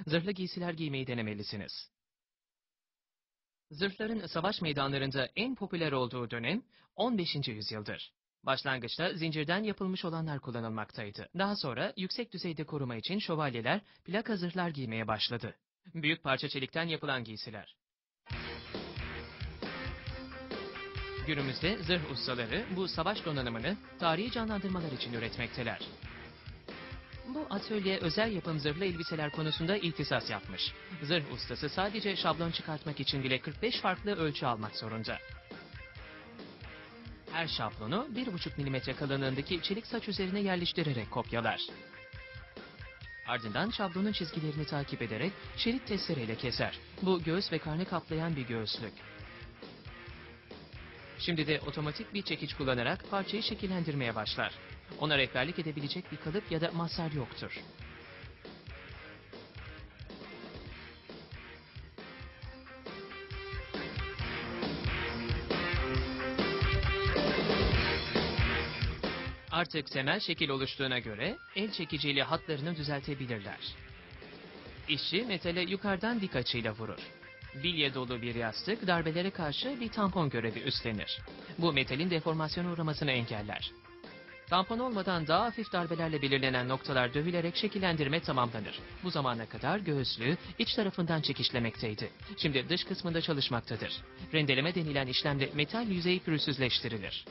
Zırhlı giysiler giymeyi denemelisiniz. Zırhların savaş meydanlarında en popüler olduğu dönem 15. yüzyıldır. Başlangıçta zincirden yapılmış olanlar kullanılmaktaydı. Daha sonra yüksek düzeyde koruma için şövalyeler plaka zırhlar giymeye başladı. Büyük parça çelikten yapılan giysiler. Günümüzde zırh ustaları bu savaş donanımını tarihi canlandırmalar için üretmekteler. Bu atölye özel yapım zırhlı elbiseler konusunda ihtisas yapmış. Zırh ustası sadece şablon çıkartmak için bile 45 farklı ölçü almak zorunda. Her şablonu 1,5 milimetre kalınlığındaki çelik saç üzerine yerleştirerek kopyalar. Ardından şablonun çizgilerini takip ederek şerit testereyle keser. Bu göğüs ve karnı kaplayan bir göğüslük. Şimdi de otomatik bir çekiç kullanarak parçayı şekillendirmeye başlar. Ona rehberlik edebilecek bir kalıp ya da masal yoktur. Artık temel şekil oluştuğuna göre el çekiciyle hatlarını düzeltebilirler. İşçi metale yukarıdan dik açıyla vurur. Bilye dolu bir yastık darbelere karşı bir tampon görevi üstlenir. Bu metalin deformasyona uğramasını engeller. Tampon olmadan daha hafif darbelerle belirlenen noktalar dövülerek şekillendirme tamamlanır. Bu zamana kadar göğüslüğü iç tarafından çekişlemekteydi. Şimdi dış kısmında çalışmaktadır. Rendeleme denilen işlemde metal yüzeyi pürüzsüzleştirilir.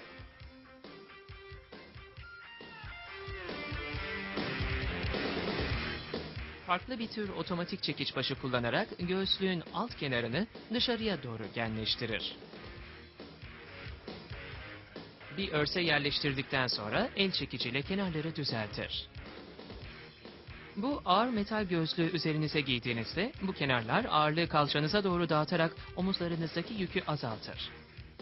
Farklı bir tür otomatik çekiç başı kullanarak göğüslüğün alt kenarını dışarıya doğru genleştirir. Bir örse yerleştirdikten sonra el çekiciyle kenarları düzeltir. Bu ağır metal göğüslüğü üzerinize giydiğinizde bu kenarlar ağırlığı kalçanıza doğru dağıtarak omuzlarınızdaki yükü azaltır.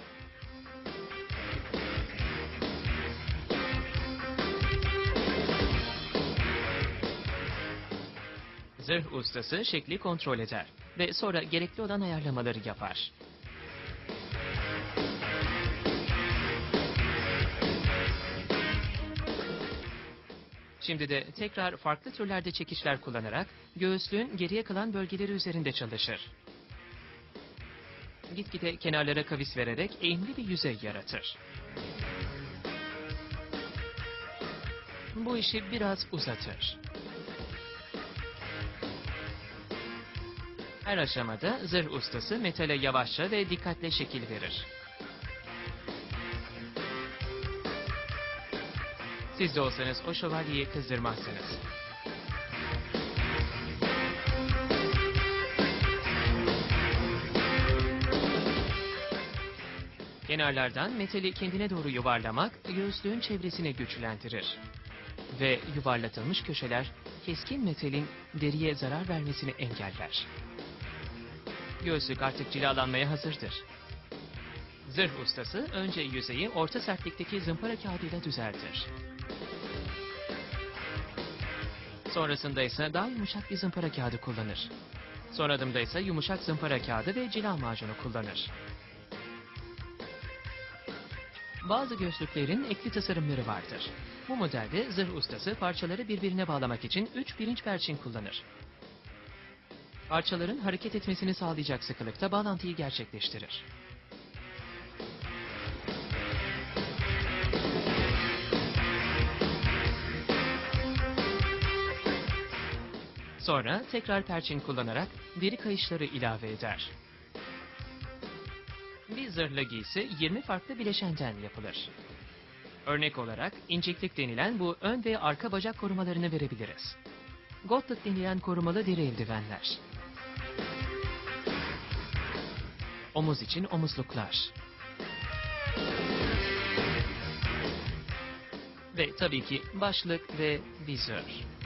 Zırh ustası şekli kontrol eder ve sonra gerekli olan ayarlamaları yapar. Şimdi de tekrar farklı türlerde çekiçler kullanarak göğüslüğün geriye kalan bölgeleri üzerinde çalışır. Gitgide kenarlara kavis vererek eğimli bir yüzey yaratır. Bu işi biraz uzatır. Her aşamada zırh ustası metale yavaşça ve dikkatle şekil verir. Siz de olsanız o şövalyeyi kızdırmazsınız. Kenarlardan metali kendine doğru yuvarlamak göğüslüğün çevresini güçlendirir. Ve yuvarlatılmış köşeler keskin metalin deriye zarar vermesini engeller. Göğüslük artık cilalanmaya hazırdır. Zırh ustası önce yüzeyi orta sertlikteki zımpara kağıdıyla düzeltir. Sonrasında ise daha yumuşak bir zımpara kağıdı kullanır. Son adımda ise yumuşak zımpara kağıdı ve cila macunu kullanır. Bazı göğüslüklerin ekli tasarımları vardır. Bu modelde zırh ustası parçaları birbirine bağlamak için 3 pirinç perçin kullanır. Parçaların hareket etmesini sağlayacak sıkılıkta bağlantıyı gerçekleştirir. Sonra tekrar perçin kullanarak deri kayışları ilave eder. Bir zırhlı giysi 20 farklı bileşenden yapılır. Örnek olarak inciklik denilen bu ön ve arka bacak korumalarını verebiliriz. Gotlık denilen korumalı deri eldivenler. Omuz için omuzluklar. Ve tabii ki başlık ve vizör.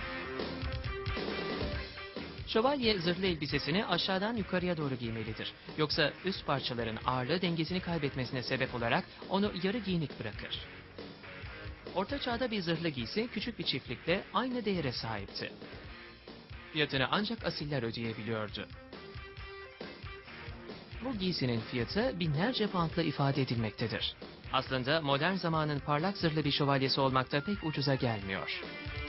Şövalye zırhlı elbisesini aşağıdan yukarıya doğru giymelidir. Yoksa üst parçaların ağırlığı dengesini kaybetmesine sebep olarak onu yarı giyinik bırakır. Orta çağda bir zırhlı giysi küçük bir çiftlikle aynı değere sahipti. Fiyatını ancak asiller ödeyebiliyordu. Bu giysinin fiyatı binlerce poundla ifade edilmektedir. Aslında modern zamanın parlak zırhlı bir şövalyesi olmakta pek ucuza gelmiyor.